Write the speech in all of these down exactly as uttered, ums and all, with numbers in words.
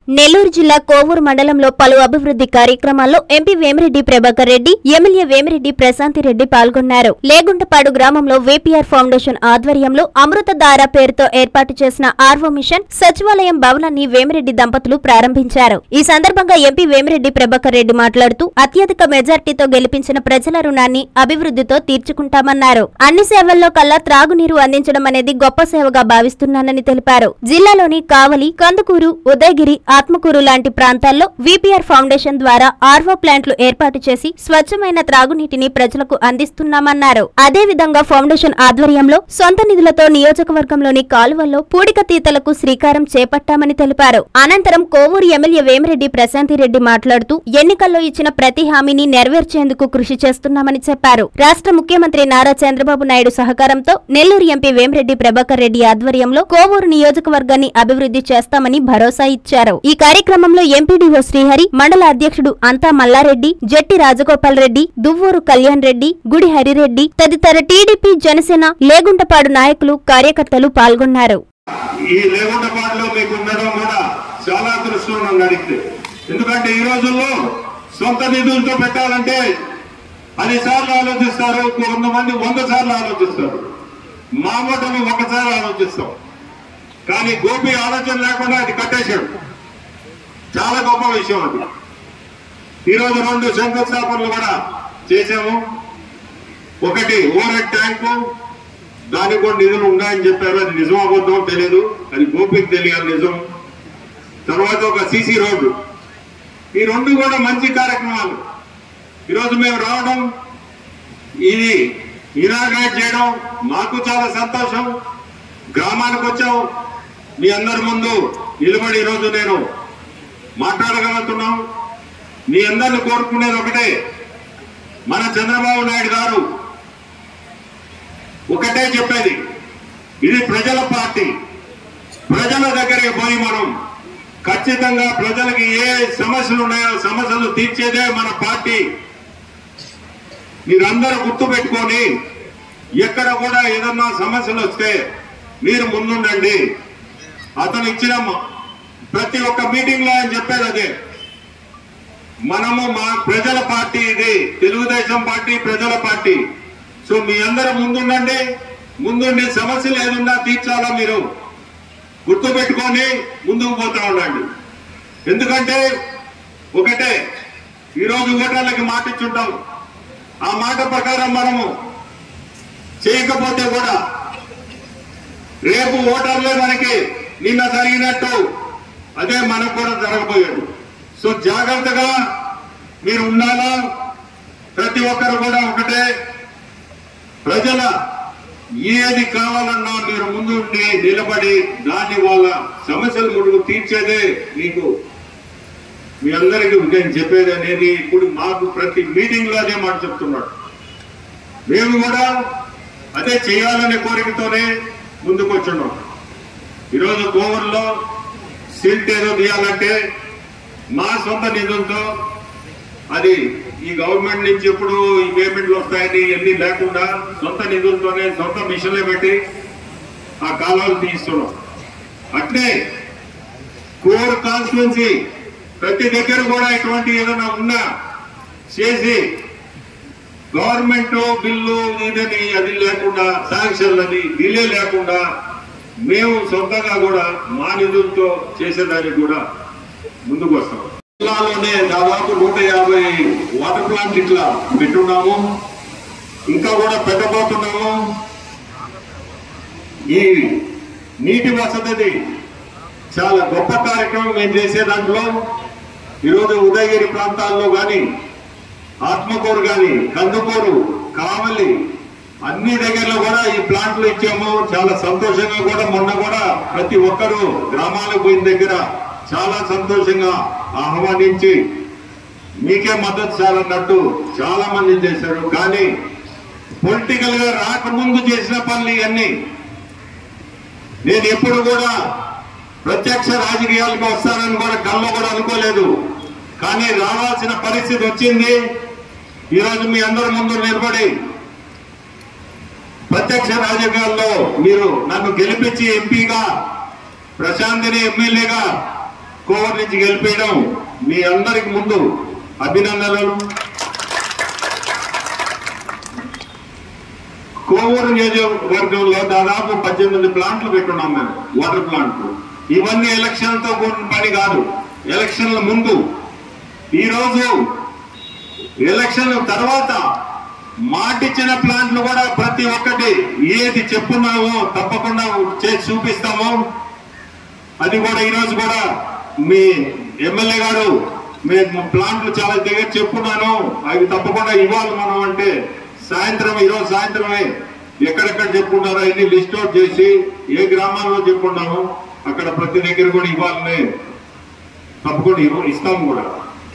నెల్లూరు జిల్లా కోవూరు మండలంలో పలు అభివృద్ధి కార్యక్రమాల్లో ఎంపీ వేమిరెడ్డి ప్రభాకర్ రెడ్డి, ఎమ్మెల్యే వేమిరెడ్డి ప్రశాంతిరెడ్డి పాల్గొన్నారు. లేగుంటపాడు గ్రామంలో వేపీఆర్ ఫౌండేషన్ ఆధ్వర్యంలో అమృతధార పేరుతో ఏర్పాటు చేసిన ఆర్వో మిషన్ సచివాలయం భవనాన్ని వేమిరెడ్డి దంపతులు ప్రారంభించారు. ఈ సందర్భంగా ఎంపీ వేమిరెడ్డి ప్రభాకర్ రెడ్డి మాట్లాడుతూ అత్యధిక మెజార్టీతో గెలిపించిన ప్రజల రుణాన్ని అభివృద్ధితో తీర్చుకుంటామన్నారు. అన్ని సేవల్లో కల్లా త్రాగునీరు అందించడం అనేది గొప్ప సేవగా భావిస్తున్నానని తెలిపారు. జిల్లాలోని కావలి, కందుకూరు, ఉదయగిరి, ఆత్మకూరు లాంటి ప్రాంతాల్లో వీపీఆర్ ఫౌండేషన్ ద్వారా ఆర్వో ప్లాంట్లు ఏర్పాటు చేసి స్వచ్ఛమైన త్రాగునీటిని ప్రజలకు అందిస్తున్నామన్నారు. అదేవిధంగా ఫౌండేషన్ ఆధ్వర్యంలో సొంత నిధులతో నియోజకవర్గంలోని కాలువల్లో పూడికతీతలకు శ్రీకారం చేపట్టామని తెలిపారు. అనంతరం కోవూరు ఎమ్మెల్యే వేమిరెడ్డి ప్రశాంతిరెడ్డి మాట్లాడుతూ ఎన్నికల్లో ఇచ్చిన ప్రతి హామీని నెరవేర్చేందుకు కృషి చేస్తున్నామని చెప్పారు. రాష్ట్ర ముఖ్యమంత్రి నారా చంద్రబాబు నాయుడు సహకారంతో నెల్లూరు ఎంపీ వేమిరెడ్డి ప్రభాకర్ రెడ్డి ఆధ్వర్యంలో కోవూరు నియోజకవర్గాన్ని అభివృద్ధి చేస్తామని భరోసా ఇచ్చారు. ఈ కార్యక్రమంలో ఎంపీడీఓ శ్రీహరి, మండల అధ్యక్షుడు అంతా మల్లారెడ్డి, జట్టి రాజగోపాల్ రెడ్డి, దువ్వూరు కళ్యాణ్ రెడ్డి, గుడి హరిరెడ్డి తదితర టీడీపీ, జనసేన, లేగుంటపాడు నాయకులు, కార్యకర్తలు పాల్గొన్నారు. ఈ లేగుంటపాడులో మీకు ఉండడం కూడా చాలా అదృష్టం అడిగితే, ఎందుకంటే ఈ రోజుల్లో సొంత నిధులతో పెట్టాలంటే పది సార్లు ఆలోచిస్తారు, కొంతమంది వంద సార్లు ఆలోచిస్తారు. మా ఓటమి ఒకసారి ఆలోచిస్తాం. కానీ గోపి ఆలోచన లేకుండా అది కట్టేశాడు. చాలా గొప్ప విషయం అది. ఈరోజు రెండు శంకుస్థాపనలు కూడా చేశాము. ఒకటి ఓవర్ ట్యాంకు, దానికి కూడా నిధులు ఉన్నాయని చెప్పారు. అది నిజం అబద్ధం తెలియదు, అది గోపికి తెలియాలి నిజం. తర్వాత ఒక సీసీ రోడ్డు. ఈ రెండు కూడా మంచి కార్యక్రమాలు. ఈరోజు మేము రావడం, ఇది ఇనాగ్రేట్ చేయడం మాకు చాలా సంతోషం. గ్రామానికి వచ్చాం, మీ అందరి ముందు నిలబడి ఈరోజు నేను మాట్లాడగలుగుతున్నాం. మీ అందరిని కోరుకునేది ఒకటే, మన చంద్రబాబు నాయుడు గారు ఒకటే చెప్పేది, ఇది ప్రజల పార్టీ. ప్రజల దగ్గరికి పోయి మనం ఖచ్చితంగా ప్రజలకి ఏ సమస్యలు ఉన్నాయో సమస్యలు తీర్చేదే మన పార్టీ. మీరందరూ గుర్తు పెట్టుకొని ఎక్కడ కూడా ఏదన్నా సమస్యలు వస్తే మీరు ముందుండండి. అతను ఇచ్చిన ప్రతి ఒక్క మీటింగ్ లో ఆయన చెప్పేది అదే, మనము మా ప్రజల పార్టీ, ఇది తెలుగుదేశం పార్టీ, ప్రజల పార్టీ. సో మీ అందరూ ముందుండండి. ముందుండి సమస్యలు ఏదున్నా తీర్చాలా మీరు గుర్తు పెట్టుకొని ముందుకు పోతా ఉండండి. ఎందుకంటే ఒకటే, ఈరోజు ఓటర్లకి మాట ఇచ్చుంటాం. ఆ మాట ప్రకారం మనము చేయకపోతే కూడా రేపు ఓటర్లే మనకి నిన్న జరిగినట్టు అదే మనకు కూడా జరగబోయేది. సో జాగ్రత్తగా మీరు ఉండాలా. ప్రతి ఒక్కరు కూడా ఒకటే, ప్రజల ఏది కావాలన్నా మీరు ముందు నిలబడి దాన్ని వాళ్ళ సమస్యలు ముడుగు తీర్చేదే మీకు మీ అందరికీ నేను చెప్పేది అనేది. ఇప్పుడు మాకు ప్రతి మీటింగ్ లో అదే మాట చెప్తున్నాడు. మేము కూడా అదే చేయాలనే కోరికతోనే ముందుకు వచ్చున్నాం. ఈరోజు కోవూరులో సిల్ట్ ఏదో తీయాలంటే మా సొంత నిధులతో, అది ఈ గవర్నమెంట్ నుంచి ఎప్పుడు ఈ పేమెంట్లు వస్తాయని ఎన్ని లేకుండా సొంత నిధులతోనే సొంత మిషన్లే పెట్టి ఆ కాలువలు తీస్తున్నాం. అట్లే కోర్ కాన్స్టిట్యున్సీ ప్రతి దగ్గర కూడా ఇటువంటి ఏదైనా ఉన్నా చేసి గవర్నమెంట్ బిల్లు ఇదని అది లేకుండా, శాంక్షన్ అది డిలే లేకుండా మేము సొంతంగా కూడా మా నిధులతో చేసేదానికి కూడా ముందుకు వస్తాం. జిల్లాలోనే దాదాపు నూట యాభై వాటర్ ప్లాంట్ ఇట్లా పెట్టున్నాము, ఇంకా కూడా పెట్టబోతున్నాము. ఈ నీటి వసతిది చాలా గొప్ప కార్యక్రమం మేము చేసే దాంట్లో ఈరోజు ఉదయగిరి ప్రాంతాల్లో కానీ, ఆత్మకూరు కానీ, కందుకూరు, కావలి అన్ని దగ్గరలో కూడా ఈ ప్లాంట్లు ఇచ్చాము. చాలా సంతోషంగా కూడా మొన్న కూడా ప్రతి ఒక్కరూ గ్రామాలకు పోయిన దగ్గర చాలా సంతోషంగా ఆహ్వానించి మీకే మద్దతు చాలన్నట్టు చాలా మంది చేశారు. కానీ పొలిటికల్ గా రాకముందు చేసిన పనులు ఇవన్నీ నేను ఎప్పుడు కూడా ప్రత్యక్ష రాజకీయాలకు వస్తానని కూడా కల్లో కూడా అనుకోలేదు. కానీ రావాల్సిన పరిస్థితి వచ్చింది. ఈరోజు మీ అందరి ముందు నిలబడి ప్రత్యక్ష రాజకీయాల్లో మీరు నన్ను గెలిపించి ఎంపీగా, ప్రశాంతిని ఎమ్మెల్యేగా కోవూరు నుంచి గెలిపేయడం మీ అందరికి ముందు అభినందనలు. కోవూరు నియోజకవర్గంలో దాదాపు పద్దెనిమిది ప్లాంట్లు పెట్టున్నాం మేము, వాటర్ ప్లాంట్లు. ఇవన్నీ ఎలక్షన్లతో కూడిన పని కాదు, ఎలక్షన్ల ముందు. ఈరోజు ఎలక్షన్ల తర్వాత మాటిచ్చిన ప్లాంట్లు కూడా ప్రతి ఒక్కటి ఏది చెప్పున్నామో తప్పకుండా చేసి చూపిస్తాము. అది కూడా ఈరోజు కూడా మీ ఎమ్మెల్యే గారు మేము ప్లాంట్లు చాలా దగ్గర చెప్పున్నాను, అవి తప్పకుండా ఇవ్వాలి మనం అంటే సాయంత్రం ఈరోజు సాయంత్రమే ఎక్కడెక్కడ చెప్పుకున్నారో అన్ని లిస్ట్ అవుట్ చేసి ఏ గ్రామాల్లో చెప్పుకున్నామో అక్కడ ప్రతి దగ్గర కూడా ఇవ్వాలని తప్పకుండా ఇస్తాము కూడా.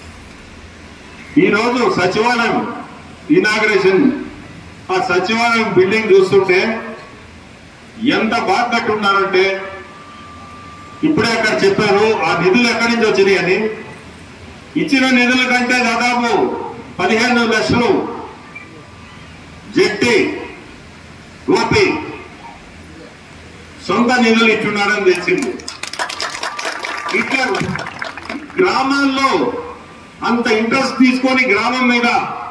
ఈరోజు సచివాలయం ఇనాగ్రేషన్, ఆ సచివాలయం బిల్డింగ్ చూస్తుంటే ఎంత బాగా కట్టున్నారంటే, ఇప్పుడే అక్కడ చెప్పారు ఆ నిధులు ఎక్కడి నుంచి వచ్చినాయి అని. ఇచ్చిన నిధుల కంటే దాదాపు పదిహేను లక్షలు జెట్టి గోపి సొంత నిధులు ఇచ్చున్నారని తెలిసింది. ఇట్లా గ్రామాల్లో అంత ఇంట్రెస్ట్ తీసుకొని గ్రామం మీద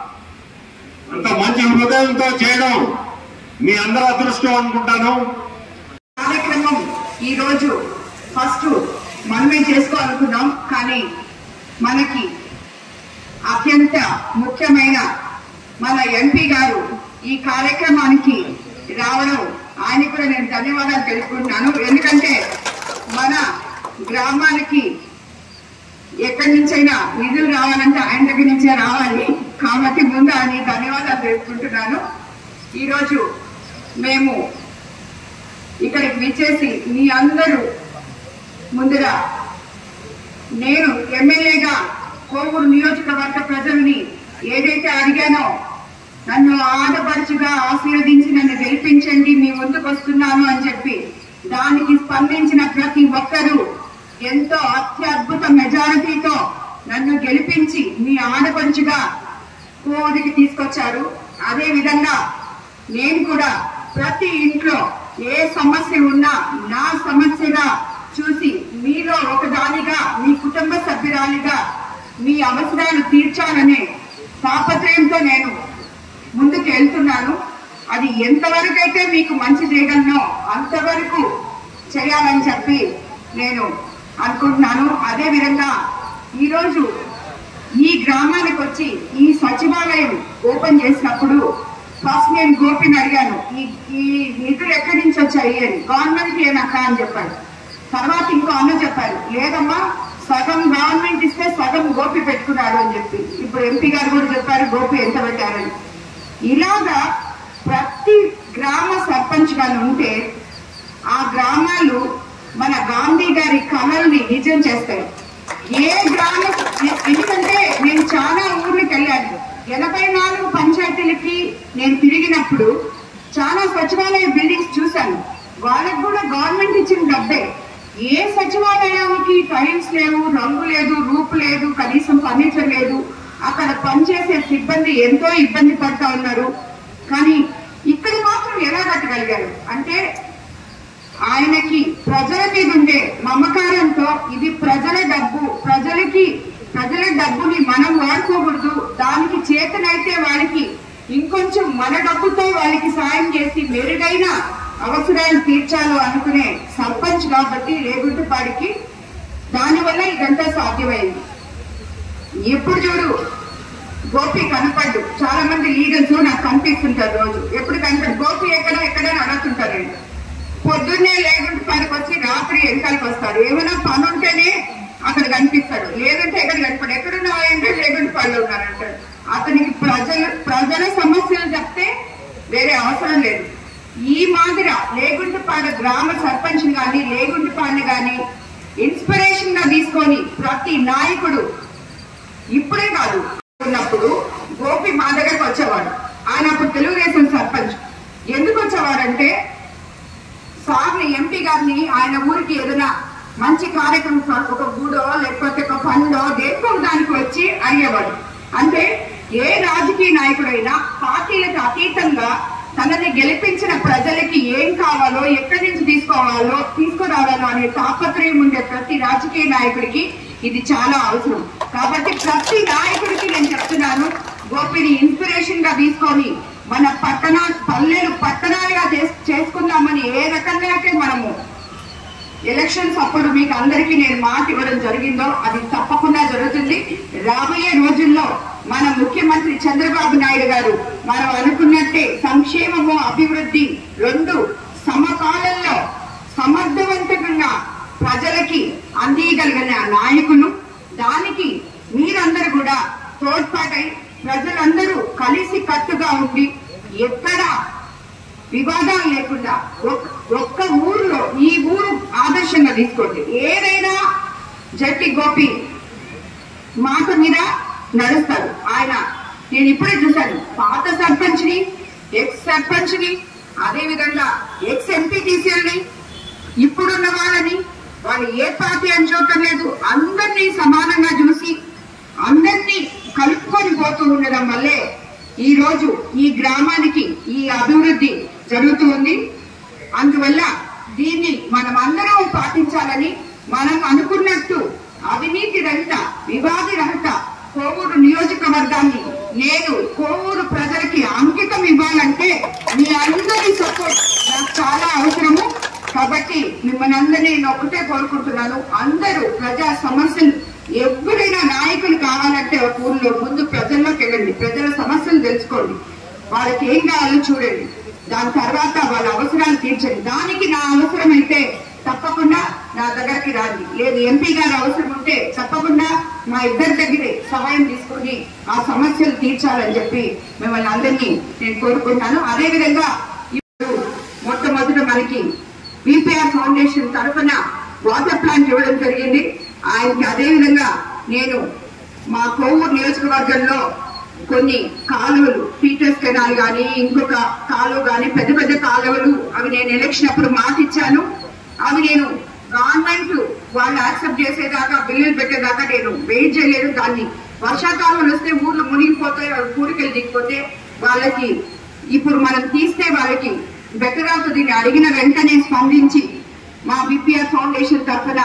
అంత మంచి హృదయంతో చేయడం మీ అందరూ అదృష్టం అనుకుంటాను. కార్యక్రమం ఈ రోజు ఫస్ట్ మనమే చేసుకోవాలనుకున్నాం, కానీ మనకి అత్యంత ముఖ్యమైన మన ఎంపీ గారు ఈ కార్యక్రమానికి రావడం ఆయనకు కూడా నేను ధన్యవాదాలు తెలుపుకుంటున్నాను. ఎందుకంటే మన గ్రామానికి ఎక్కడి నుంచైనా నిధులు రావాలంటే ఆయన దగ్గర నుంచే రావాలి, కాబట్టి ముందు ఆయన ధన్యవాదాలు తెలుపుకుంటున్నాను. ఈరోజు మేము ఇక్కడికి విచ్చేసి మీ అందరూ ముందుగా నేను ఎమ్మెల్యేగా కోవూరు నియోజకవర్గ ప్రజల్ని ఏదైతే అడిగానో, నన్ను ఆడపడుచుగా ఆశీర్వదించి నన్ను గెలిపించండి, మీ ముందుకు వస్తున్నాను అని చెప్పి దానికి స్పందించిన ప్రతి ఒక్కరూ ఎంతో అత్యద్భుత మెజారిటీతో నన్ను గెలిపించి మీ ఆడపడుచుగా కోవూరికి తీసుకొచ్చారు. అదే విధంగా నేను కూడా ప్రతి ఇంట్లో ఏ సమస్య ఉన్నా నా సమస్యగా చూసి మీలో ఒకదానిగా, మీ కుటుంబ సభ్యురాలిగా మీ అవసరాలు తీర్చాలనే తాపత్రయంతో నేను ముందుకు వెళ్తున్నాను. అది ఎంతవరకు అయితే మీకు మంచి చేయగలనో అంతవరకు చేయాలని చెప్పి నేను అనుకుంటున్నాను. అదే విధంగా ఈరోజు ఈ గ్రామానికి వచ్చి ఈ సచివాలయం ఓపెన్ చేసినప్పుడు ఫస్ట్ నేను గోపిని అడిగాను, ఈ ఈ నిధులు ఎక్కడి నుంచి వచ్చాయి అని. గవర్నమెంట్ ఏనక్క అని చెప్పాడు. తర్వాత ఇంకో అన్న చెప్పారు, లేదమ్మా సగం గవర్నమెంట్ ఇస్తే సగం గోపి పెట్టుకున్నాడు అని చెప్పి. ఇప్పుడు ఎంపీ గారు కూడా చెప్పారు గోపి ఎంత పెట్టారని. ఇలాగా ప్రతి గ్రామ సర్పంచ్ గారు ఉంటే ఆ గ్రామాలు మన గాంధీ గారి కళల్ని నిజం చేస్తాయి. ఏ గ్రామ, ఎందుకంటే నేను చాలా ఊర్లకు వెళ్ళాను, ఎనభై నాలుగు పంచాయతీలకి నేను తిరిగినప్పుడు చాలా సచివాలయ బిల్డింగ్స్ చూశాను. వాళ్ళకు కూడా గవర్నమెంట్ ఇచ్చిన డబ్బే. ఏ సచివాలయానికి టైల్స్ లేవు, రంగు లేదు, రూపు లేదు, కనీసం ఫర్నిచర్ లేదు. అక్కడ పనిచేసే సిబ్బంది ఎంతో ఇబ్బంది పడతా ఉన్నారు. కానీ ఇక్కడ మాత్రం ఎలా కట్టగలిగారు అంటే ఆయనకి ప్రజల మీద ఉండే మమకారంతో, ఇది ప్రజల డబ్బు, ప్రజలకి ప్రజల డబ్బుని మనం వాడుకోకూడదు, దానికి చేతనైతే వాళ్ళకి ఇంకొంచెం మన డబ్బుతో వాళ్ళకి సాయం చేసి మెరుగైన అవసరాలు తీర్చాలో అనుకునే సర్పంచ్ కాబట్టి రేగుంటపాడికి దానివల్ల ఇదంతా సాధ్యమైంది. ఎప్పుడు చూడు గోపి కనపడ్డు. చాలా మంది లీడర్స్ నాకు కనిపిస్తుంటారు, రోజు ఎప్పుడు కనపడు గోపి ఎక్కడ ఎక్కడ అడుగుతుంటారండి. పొద్దున్నే లేగుంటపాడికి వచ్చి రాత్రి వెనకాలకు వస్తాడు. ఏమైనా పని ఉంటేనే అక్కడ కనిపిస్తాడు, లేదంటే ఎక్కడ కనపడు. ఎక్కడున్నావు అంటే లేగుంటపాడిలో ఉన్నారంటాడు. అతనికి ప్రజల ప్రజల సమస్యలు చెప్తే వేరే అవసరం లేదు. ఈ మాదిర లేగుంటపాడు గ్రామ సర్పంచ్ గాని లేగుంటపాడిని గాని ఇన్స్పిరేషన్ గా తీసుకొని ప్రతి నాయకుడు ఇప్పుడే కాదు ఉన్నప్పుడు గోపి మా దగ్గరకు వచ్చేవాడు. ఆయన అప్పుడు తెలుగుదేశం సర్పంచ్. ఎందుకు వచ్చేవాడంటే సార్ని ఎంపీ గారిని ఆయన ఊరికి ఏదైనా మంచి కార్యక్రమం, ఒక గుడో లేకపోతే ఒక ఫండో దేనికో దానికి వచ్చి అడిగేవాడు. అంటే ఏ రాజకీయ నాయకుడైనా పార్టీలకు అతీతంగా తనని గెలిపించిన ప్రజలకి ఏం కావాలో, ఎక్కడి నుంచి తీసుకోవాలో తీసుకురావాలో అనే తాపత్రయం ఉండే ప్రతి రాజకీయ నాయకుడికి ఇది చాలా అవసరం. కాబట్టి ప్రతి నాయకుడికి నేను చెప్తున్నాను, గోపిని ఇన్స్పిరేషన్ గా తీసుకొని మన పట్టణ పల్లెలు పట్టణాలుగా చేసుకుందామని ఏ రకంగా అయితే మనము ఎలక్షన్స్ అప్పుడు మీకు అందరికీ నేను మాట ఇవ్వడం జరిగిందో అది తప్పకుండా జరుగుతుంది. రాబోయే రోజుల్లో మన ముఖ్యమంత్రి చంద్రబాబు నాయుడు గారు మనం అనుకున్నట్టే సంక్షేమము అభివృద్ధి రెండు సమకాలంలో సమర్థవంతంగా ప్రజలకి అందియగలిగిన నాయకులు. దానికి మీరందరూ కూడా తోడ్పాటై ప్రజలందరూ కలిసి కట్టుగా ఉండి ఎక్కడ వివాదాలు లేకుండా ఒక్క ఊరిలో ఈ ఊరు ఆదర్శంగా తీసుకోండి. ఏదైనా జట్టి గోపి మాట మీద నడుస్తారు. ఆయన నేను ఇప్పుడే చూశాను, పాత సర్పంచ్ ని, ఎక్స్ సర్పంచ్ ని, అదే విధంగా ఎక్స్ ఎంపీటీసీలని, ఇప్పుడున్న వాళ్ళని, వాళ్ళు ఏ పార్టీ అని చూడటం లేదు, అందరినీ సమానంగా చూసి అందరినీ కలుపుకొని పోతూ ఉండడం వల్లే ఈ రోజు ఈ గ్రామానికి ఈ అభివృద్ధి జరుగుతూ ఉంది. అందువల్ల దీన్ని మనం అందరం పాటించాలని, మనం అనుకున్నట్టు అవినీతి రహిత వివాది రహిత కోవూరు నియోజకవర్గాన్ని నేను కోవూరు ప్రజలకి అంకితం ఇవ్వాలంటే మీ అందరి సపోర్ట్ నాకు చాలా అవసరము. కాబట్టి మిమ్మల్ని అందరినీ నేను ఒకటే కోరుకుంటున్నాను, అందరూ ప్రజా సమస్యలు ఎవరైనా నాయకులు కావాలంటే ఒక ఊళ్ళో ముందు ప్రజల్లోకి వెళ్ళండి, ప్రజల సమస్యలు తెలుసుకోండి, వాళ్ళకి ఏం కావాలో చూడండి, దాని తర్వాత వాళ్ళ అవసరాలు తీర్చండి. దానికి నా అవసరం అయితే తప్పకుండా నా దగ్గరికి రాండి, లేదు ఎంపీ గారు అవసరం ఉంటే తప్పకుండా మా ఇద్దరి దగ్గరే సహాయం తీసుకుని ఆ సమస్యలు తీర్చాలని చెప్పి మిమ్మల్ని అందరినీ నేను కోరుకుంటున్నాను. అదేవిధంగా ఇప్పుడు మొట్టమొదట మనకి విపిఆర్ ఫౌండేషన్ తరఫున వాటర్ ప్లాంట్ ఇవ్వడం జరిగింది. ఆయనకి అదేవిధంగా నేను మా కోవూరు నియోజకవర్గంలో కొన్ని కాలువలు, పీటర్స్ కెనాల్ కానీ ఇంకొక కాలువ కానీ పెద్ద పెద్ద కాలువలు అవి నేను ఎలక్షన్ అప్పుడు మాట ఇచ్చాను. అవి నేను గవర్నమెంట్ వాళ్ళు యాక్సెప్ట్ చేసేదాకా బిల్లులు పెట్టేదాకా నేను వెయిట్ చేయలేదు. దాన్ని వర్షాకాలంలో వస్తే ఊర్లు మునిగిపోతాయి, కూడికెళ్ళి దిగిపోతే వాళ్ళకి ఇప్పుడు మనం తీస్తే వాళ్ళకి బెటర్ అవుతుంది. అడిగిన వెంటనే స్పందించి మా బిపిఆర్ ఫౌండేషన్ తరఫున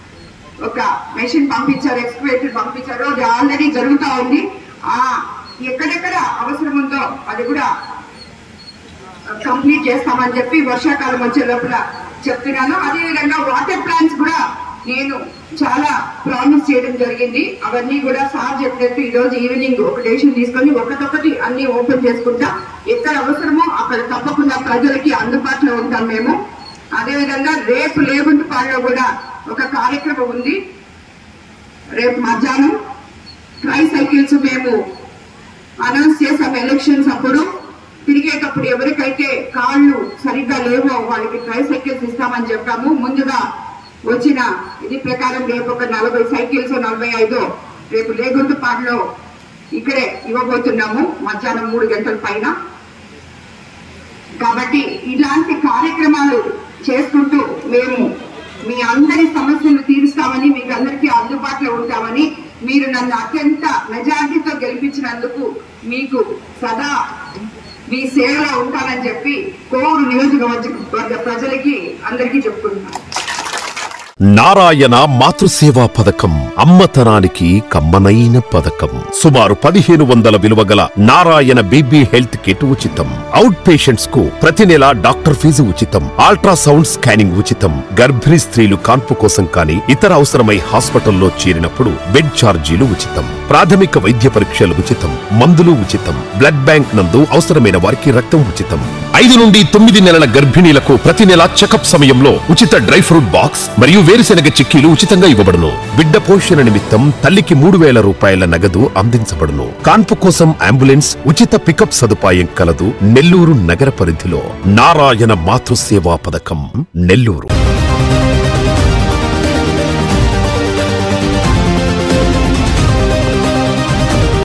ఒక మెషిన్ పంపించారు, ఎక్స్కవేటర్ పంపించారు. అది ఆల్రెడీ జరుగుతూ ఉంది. ఆ ఎక్కడెక్కడ అవసరం ఉందో అది కూడా కంప్లీట్ చేస్తామని చెప్పి వర్షాకాలం వచ్చే లోపల చెప్తున్నాను. అదేవిధంగా వాటర్ ప్లాంట్స్ కూడా నేను చాలా ప్రామిస్ చేయడం జరిగింది. అవన్నీ కూడా సార్ చెప్పినట్టు ఈ రోజు ఈవినింగ్ ఒక డెసిషన్ తీసుకొని ఒకటొకటి అన్ని ఓపెన్ చేసుకుంటా. ఎక్కడ అవసరమో అక్కడ తప్పకుండా ప్రజలకి అందుబాటులో ఉంటాం మేము. అదేవిధంగా రేపు లేగుంటపాడులో కూడా ఒక కార్యక్రమం ఉంది. రేపు మధ్యాహ్నం ట్రై సైకిల్స్ మేము అనౌన్స్ చేసాం ఎలక్షన్స్ అప్పుడు. తిరిగేటప్పుడు ఎవరికైతే కాళ్ళు సరిగ్గా లేవో వాళ్ళకి ట్రై సైకిల్స్ ఇస్తామని చెప్పాము. ముందుగా వచ్చిన ఇది ప్రకారం రేపు ఒక నలభై సైకిల్స్ నలభై ఐదు రేపు లేగుంటపాడులో ఇక్కడే ఇవ్వబోతున్నాము మధ్యాహ్నం మూడు గంటల పైన. కాబట్టి ఇలాంటి కార్యక్రమాలు చేసుకుంటూ మేము మీ అందరి సమస్యలు తీరుస్తామని, మీకు అందరికీ అందుబాటులో ఉంటామని, మీరు నన్ను అత్యంత మెజారిటీతో గెలిపించినందుకు మీకు సదా మీ సేవలో ఉంటానని చెప్పి కోవూరు నియోజకవర్గ ప్రజలకి అందరికీ చెప్పుకుంటున్నాను. నారాయణ మాతృసేవా పథకం అమ్మతనానికి కమ్మనైన పథకం. సుమారు పదిహేను వందల విలువ గల నారాయణ బేబీ హెల్త్ కిట్ ఉచితం. అవుట్ పేషెంట్స్ కు ప్రతి నెల డాక్టర్ ఫీజు ఉచితం. అల్ట్రాసౌండ్ స్కానింగ్ ఉచితం. గర్భిణీ స్త్రీలు కాన్పు కోసం కానీ ఇతర అవసరమై హాస్పిటల్లో చేరినప్పుడు బెడ్ ఛార్జీలు ఉచితం. ప్రాథమిక వైద్య పరీక్షలు ఉచితం. మందులు ఉచితం. బ్లడ్ బ్యాంక్ నందు అవసరమైన వారికి రక్తం ఉచితం. ఐదు నుండి తొమ్మిది నెలల గర్భిణీలకు ప్రతి నెల చెకప్ సమయంలో ఉచిత డ్రై ఫ్రూట్ బాక్స్ మరియు వేరుశెనగ చిక్కీలు ఉచితంగా ఇవ్వబడును. బిడ్డ పోషణ నిమిత్తం తల్లికి మూడు వేల రూపాయల నగదు అందించబడును. కాన్పు కోసం అంబులెన్స్ ఉచిత పికప్ సదుపాయం కలదు. నెల్లూరు నగర పరిధిలో నారాయణ మాతృసేవా పథకం నెల్లూరు.